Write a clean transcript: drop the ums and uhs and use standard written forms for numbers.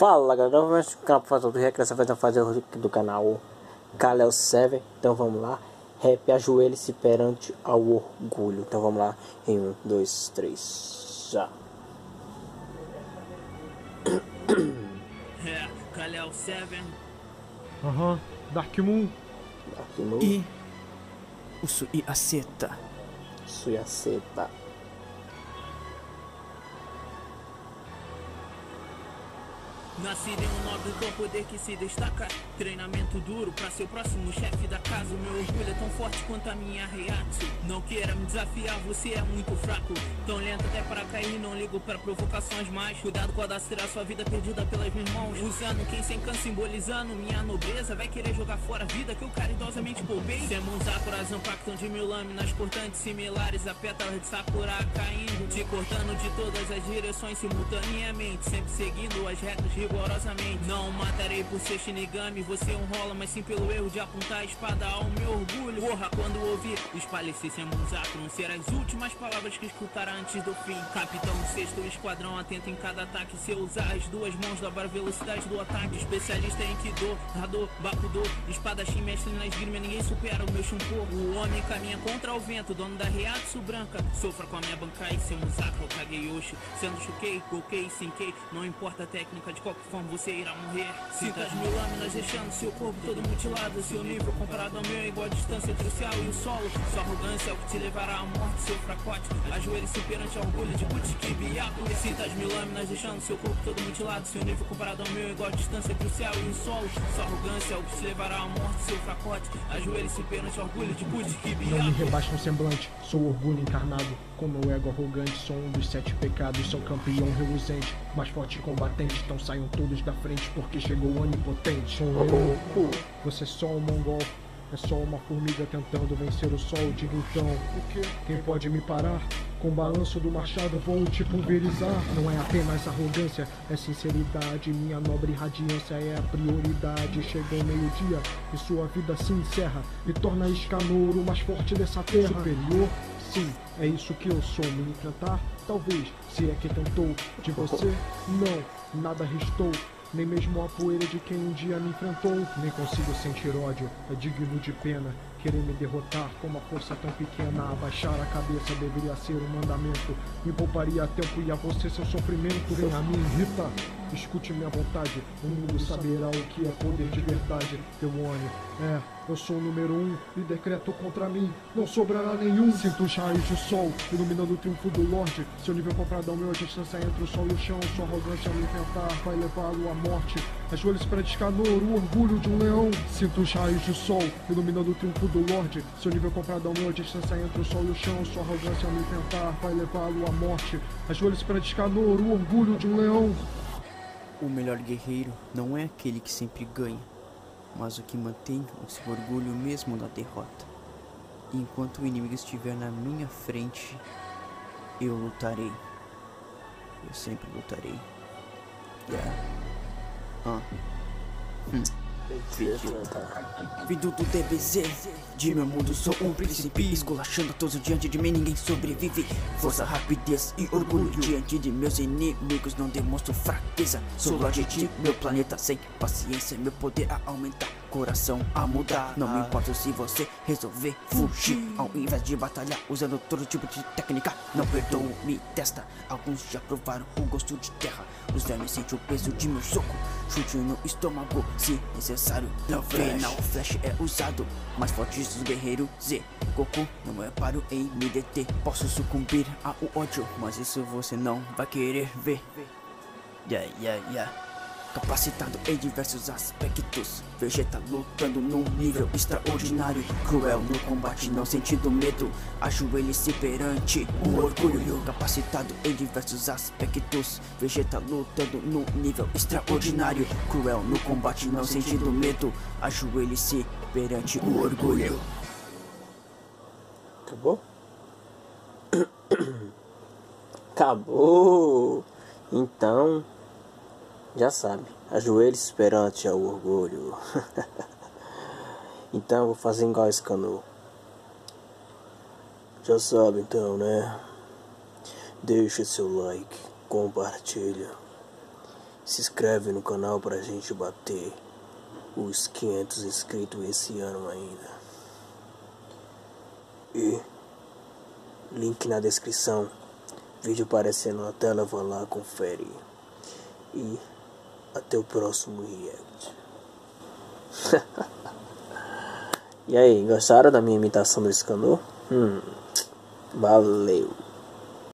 Fala galera, novamente no canal do Rec, dessa vez vamos fazer o do canal Kalel 7. Então vamos lá, rap ajoelhe-se perante ao orgulho. Então vamos lá, em 1, 2, 3, já. É, Kalel 7. Aham, Dark Moon. Dark Moon. E o Suiaceta. Suiaceta. Nascido em um nobre com poder que se destaca. Treinamento duro pra ser o próximo chefe da casa. O meu orgulho é tão forte quanto a minha reação. Não queira me desafiar, você é muito fraco. Tão lento até para cair, não ligo para provocações mais. Cuidado com a será sua vida perdida pelas minhas mãos. Usando quem sem canso, simbolizando minha nobreza. Vai querer jogar fora a vida que eu caridosamente poupei. Semos Sakuras impactam de mil lâminas cortantes similares a pétalas de Sakura caindo. Te cortando de todas as direções simultaneamente. Sempre seguindo as retas rigorosamente. Não matarei por ser Shinigami, você rola, mas sim pelo erro de apontar a espada ao meu orgulho. Porra, quando ouvir espalhe-se sem Sakura, ser as últimas palavras que escutará antes do fim. Capitão do 6º esquadrão, atento em cada ataque. Se eu usar as duas mãos, dobra a velocidade do ataque. Especialista em Kido, Hado, Bakudo, espadachim, mestre na esgrima, ninguém supera o meu Shumpo. O homem caminha contra o vento, dono da Reatsu branca. Sofra com a minha bankai, seu Musaka, Kageyoshi. Sendo Shukei, Gokei, Sinkei, não importa a técnica, de qualquer forma você irá morrer. Sinta as mil lâminas deixando seu corpo todo mutilado. Seu nível comparado ao meu é igual a distância entre o céu e o solo. Sua arrogância é o que te levará à morte, seu fracote. Ajoelhe-se perante ao orgulho de Butchikibiaku. Sinta as mil lâminas deixando seu corpo todo mutilado. Seu nível comparado ao meu é igual a distância entre o céu e o solo. Sua arrogância é o que te levará à morte, seu fracote. Ajoelhe-se perante ao orgulho de Butchikibiaku. Não me rebaixa um semblante, sou orgulho encarnado. Com meu ego arrogante, sou um dos 7 pecados. Sou campeão reluzente, mais forte e combatente. Então saiam todos da frente, porque chegou o onipotente. Sou eu, você é só um mongol. É só uma formiga tentando vencer o sol. Diga então, o quê? Quem pode me parar? Com o balanço do machado vou te pulverizar. Não é apenas arrogância, é sinceridade. Minha nobre radiância é a prioridade. Chegou meio-dia e sua vida se encerra e torna Escanor o mais forte dessa terra. Superior? Sim, é isso que eu sou. Me enfrentar? Talvez, se é que tentou. De você? Não, nada restou. Nem mesmo a poeira de quem um dia me enfrentou. Nem consigo sentir ódio, é digno de pena. Querer me derrotar com uma força tão pequena. Abaixar a cabeça deveria ser um mandamento. Me pouparia tempo e a você seu sofrimento. Vem a mim, irrita, escute minha vontade. O mundo saberá o que é poder de verdade. Teu Oni, eu sou o número 1 e decreto contra mim não sobrará nenhum. Sinto os raios de sol iluminando o triunfo do Lorde. Seu nível comparado ao meu, a distância entre o sol e o chão. Sua arrogância ao me enfrentar vai levá-lo à morte. Ajoelhe-se para Escanor, o orgulho de um leão. Sinto os raios de sol iluminando o triunfo do Lorde. Seu nível comparado ao meu, a distância entre o sol e o chão. Sua arrogância ao me enfrentar vai levá-lo à morte. Ajoelhe-se para Escanor, o orgulho de um leão. O melhor guerreiro não é aquele que sempre ganha, mas o que mantém o seu orgulho mesmo na derrota. E enquanto o inimigo estiver na minha frente, eu lutarei. Eu sempre lutarei. Vindo do DBZ, de meu mundo sou um príncipe. Esculachando todos diante de mim, ninguém sobrevive. Força, rapidez e orgulho diante de meus inimigos, não demonstro fraqueza. Sou Lorde de meu planeta, sem paciência, meu poder a aumentar, coração a mudar. Não me importa se você resolver fugir, ao invés de batalhar usando todo tipo de técnica. Não perdoo, me testa. Alguns já provaram o gosto de terra. Os vermes sentem o peso de meu soco, chute no estômago se necessário. No final Flash é usado, mais fortes dos guerreiros Z. Goku não é paro em me deter. Posso sucumbir ao ódio, mas isso você não vai querer ver. Capacitado em diversos aspectos, Vegeta lutando num nível extraordinário. Cruel no combate, não sentindo medo. Ajoelhe-se perante o orgulho. Capacitado em diversos aspectos, Vegeta lutando num nível extraordinário. Cruel no combate, não sentindo medo. Ajoelhe-se perante o orgulho. Acabou? Acabou! Então, já sabe, ajoelhe-se perante ao orgulho. Então eu vou fazer igual esse Escanor. Já sabe então, né? Deixa seu like, compartilha. Se inscreve no canal pra gente bater os 500 inscritos esse ano ainda. E link na descrição. Vídeo aparecendo na tela, vá lá, confere. E até o próximo react. E aí, gostaram da minha imitação do Escanor? Valeu.